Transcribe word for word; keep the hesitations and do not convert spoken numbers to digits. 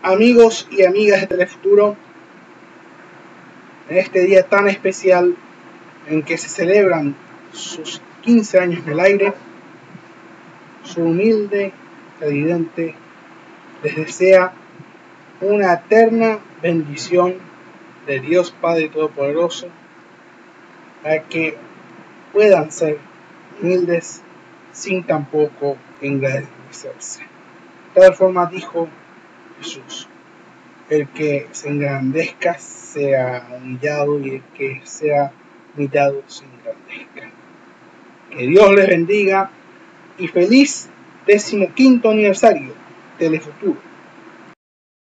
Amigos y amigas de Telefuturo, en este día tan especial en que se celebran sus quince años en el aire, su humilde televidente les desea una eterna bendición de Dios Padre Todopoderoso para que puedan ser humildes sin tampoco engrandecerse. De tal forma dijo Jesús: el que se engrandezca sea humillado, y el que sea humillado se engrandezca. Que Dios les bendiga y feliz decimoquinto aniversario Telefuturo.